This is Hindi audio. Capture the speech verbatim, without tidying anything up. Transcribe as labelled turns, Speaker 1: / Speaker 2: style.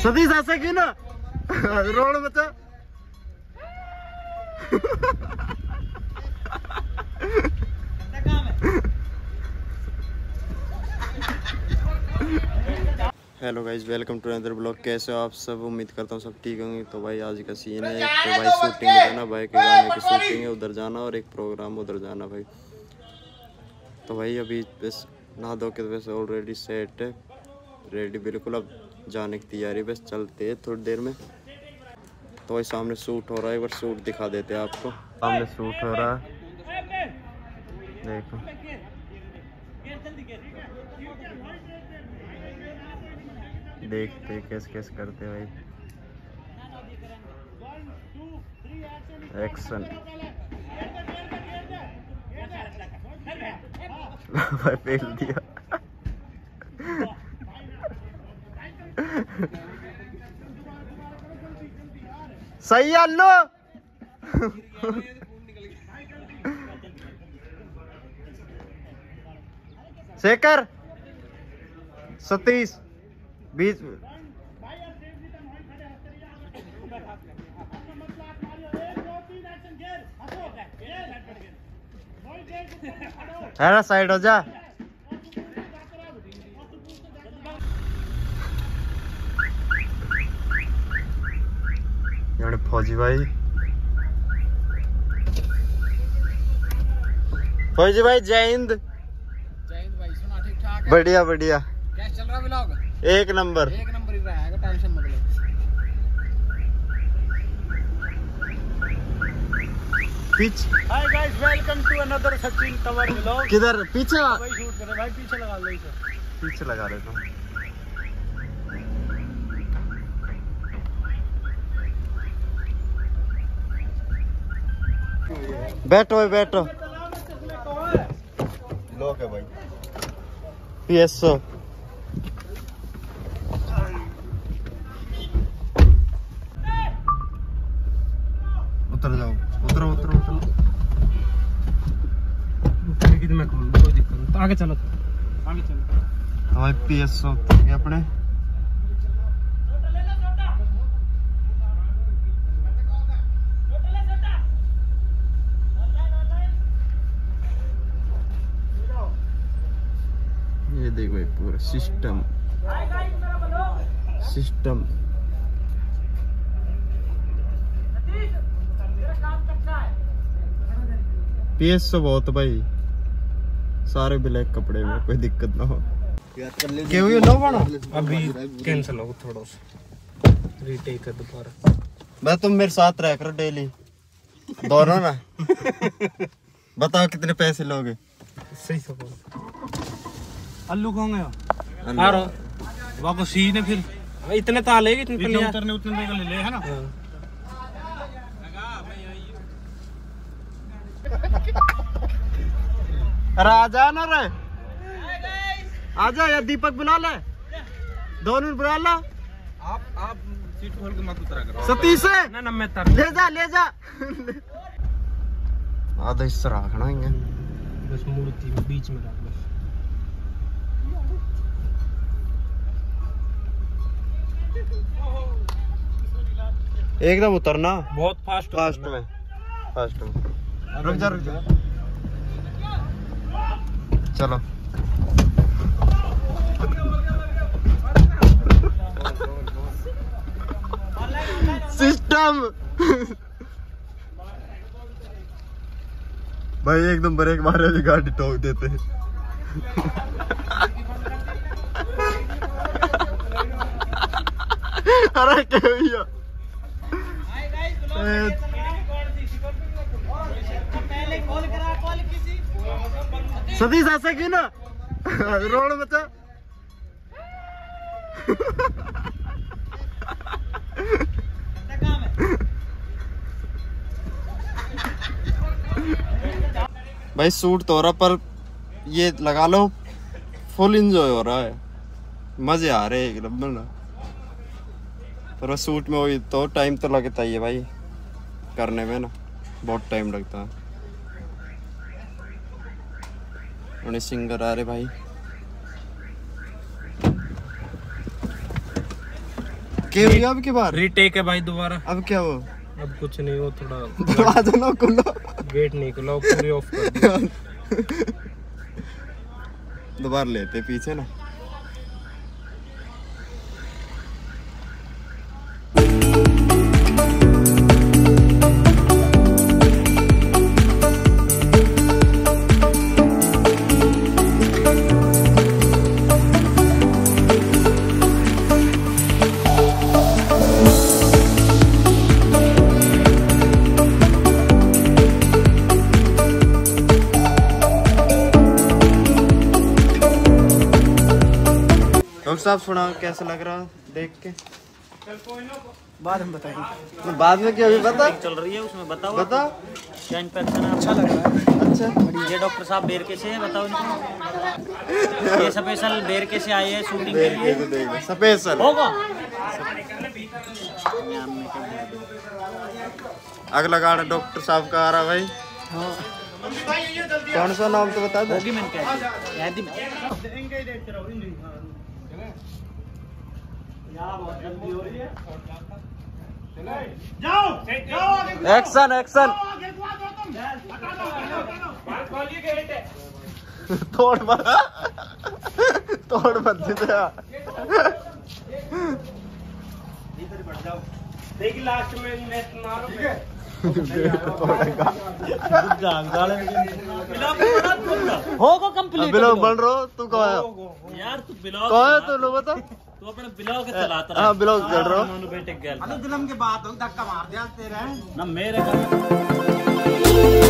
Speaker 1: सतीश ऐसा क्यों ना रोड बचा। Hello guys, welcome to another blog. कैसे हो आप सब? उम्मीद करता हूँ सब ठीक होंगे। तो भाई आज का सीन है, तो भाई शूटिंग में जाना, भाई के गाने की शूटिंग है, उधर जाना और एक प्रोग्राम उधर जाना भाई। तो भाई अभी बस नहा धो के बस ऑलरेडी सेट है, रेडी बिल्कुल। अब जाने की तैयारी, बस चलते हैं थोड़ी देर में। तो भाई सामने शूट हो रहा है, एक बार शूट दिखा देते हैं आपको। सामने शूट हो रहा है, देखो। देखते कैसे कैसे करते हैं भाई। एक्शन भाई फेल दिया। सही है लो। शेखर, सतीश बीच में। है ना, साइड हो जा। यानी फौजी भाई, फौजी भाई जय हिंद।
Speaker 2: जय हिंद भाई, सुना ठीक ठाक है?
Speaker 1: बढ़िया बढ़िया।
Speaker 2: कैसा चल रहा है व्लॉग?
Speaker 1: एक नंबर,
Speaker 2: एक नंबर ही रहेगा, टेंशन मत लो।
Speaker 1: पीछे।
Speaker 2: Hi guys, welcome to another Sachin Tanwar vlog.
Speaker 1: किधर पीछे?
Speaker 2: भाई शूट कर रहे भाई, पीछे लगा लो इसे।
Speaker 1: पीछे लगा लेता हूँ। बैठो भाई बैठो। लोग है भाई पीएसओ। उतर जाओ, उतरो उतरो उतरो।
Speaker 2: मैं खोल कोई दिक्कत नहीं, तो आगे चलो, आगे चलो।
Speaker 1: भाई पीएसओ उतर गए अपने। ये देख भाई पूरा सिस्टम सिस्टम। पीएसओ बहुत भाई, सारे ब्लैक कपड़े में, कोई दिक्कत ना हो। क्यों ये लो बना
Speaker 2: अभी कैंसिल हो थोड़ा सा, रीटेक कर दोबारा।
Speaker 1: मैं तुम मेरे साथ रह कर डेली दोनों ना। बताओ कितने पैसे लोगे?
Speaker 2: सही सब अल्लू कहोगे आ रहा वहाँ को सी ने फिर इतने ताले इतने उतरने उतने ले ले है ना।
Speaker 1: राजा ना रे, आजा या दीपक बुला ले, दोनों बुला ला।
Speaker 2: आप आप सीट खोल के मत उतरा करो।
Speaker 1: सतीश है
Speaker 2: ना ना मैं तर
Speaker 1: ले जा ले जा। आधा हिस्सा रखना ही है,
Speaker 2: बस मूर्ति बीच में रख बस।
Speaker 1: एकदम उतरना,
Speaker 2: बहुत फास्ट
Speaker 1: फास्ट में, फास्ट में। रुक जा रुक जा, चलो। सिस्टम भाई एकदम ब्रेक मारे भी गाड़ी ठोक देते। अरे क्या भैया, सतीश ऐसा क्यों ना रोड बचा। भाई सूट तो हो रहा, पर ये लगा लो फुल एंजॉय हो रहा है, मजे आ रहे हैं एकदम ना। पर सूट में वही तो टाइम तो लगता ही है भाई करने में ना, बहुत टाइम लगता है। उन्हें सिंगर आ रहे भाई। क्या हुआ अब की बार?
Speaker 2: रीटेक है भाई दोबारा।
Speaker 1: अब क्या वो?
Speaker 2: अब कुछ नहीं, वो थोड़ा
Speaker 1: दरवाजा ना खोलो,
Speaker 2: गेट नहीं खुला, पूरी ऑफ कर दिया।
Speaker 1: दोबारा लेते पीछे ना। डॉक्टर साहब सुना कैसा लग रहा देख के?
Speaker 3: बाद में बताएंगे।
Speaker 1: बाद में क्या अभी बता
Speaker 4: चल रही है उसमें बताओ।
Speaker 1: बता
Speaker 4: क्या इन्फेक्शन है?
Speaker 3: अच्छा लग रहा है।
Speaker 1: अच्छा
Speaker 4: ये डॉक्टर साहब बेरके से है, बताओ इनको। ये स्पेशल बेरके से आए हैं शूटिंग के लिए।
Speaker 1: देखो देखो स्पेशल
Speaker 4: होगा।
Speaker 1: अगला गाना डॉक्टर साहब का आ रहा भाई। कौन सा नाम तो बता दो।
Speaker 4: होगी मैंने कह दी।
Speaker 1: एक्शन एक्शन तोड़ मत तोड़ मत
Speaker 2: देखिए लास्ट में नेट मारो।
Speaker 4: होगा कंप्लीट।
Speaker 1: ब्लॉग बन रहा तू कहाँ
Speaker 4: यार तू ब्लॉग
Speaker 1: कहाँ है तू लो बता।
Speaker 4: तू अपने ब्लॉग चलाता रहा।
Speaker 1: हाँ ब्लॉग कर रहा
Speaker 4: दोनों बेटे गल
Speaker 3: दिलम के बाद धक्का मार दिया तेरे
Speaker 4: ना मेरे